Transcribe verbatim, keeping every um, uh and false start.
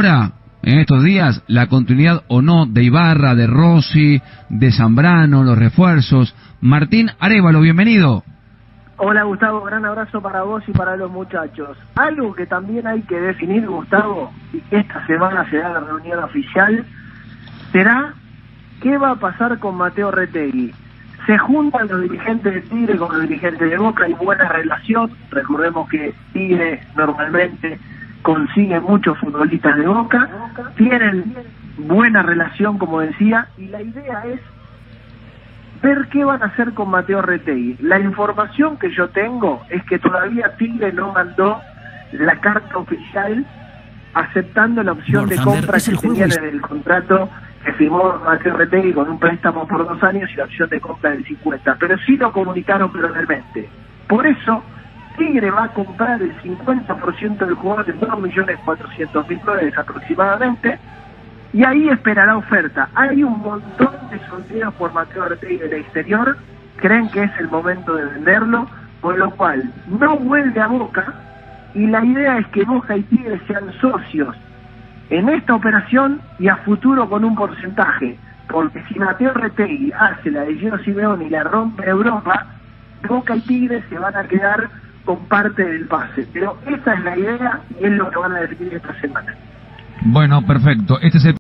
ahora, en estos días, la continuidad o no de Ibarra, de Rossi, de Zambrano, los refuerzos. Martín Arévalo, bienvenido. Hola Gustavo, gran abrazo para vos y para los muchachos. Algo que también hay que definir, Gustavo, y que esta semana será la reunión oficial, será qué va a pasar con Mateo Retegui. Se juntan los dirigentes de Tigre con los dirigentes de Boca, hay buena relación. Recordemos que Tigre normalmente consigue muchos futbolistas de Boca, tienen buena relación, como decía, y la idea es ver qué van a hacer con Mateo Retegui. La información que yo tengo es que todavía Tigre no mandó la carta oficial aceptando la opción de compra que tenía en el contrato que firmó Mateo Retegui con un préstamo por dos años y la opción de compra del cincuenta, pero sí lo comunicaron verbalmente. Por eso Tigre va a comprar el cincuenta por ciento del jugador de dos millones cuatrocientos mil dólares aproximadamente, y ahí esperará oferta. Hay un montón de sondeos por Mateo Retegui del exterior, creen que es el momento de venderlo, con lo cual no vuelve a Boca, y la idea es que Boca y Tigre sean socios en esta operación y a futuro con un porcentaje, porque si Mateo Retegui hace la de Gino Simeone y la rompe Europa, Boca y Tigre se van a quedar con parte del pase. Pero esa es la idea y es lo que van a definir esta semana. Bueno, perfecto. Este es el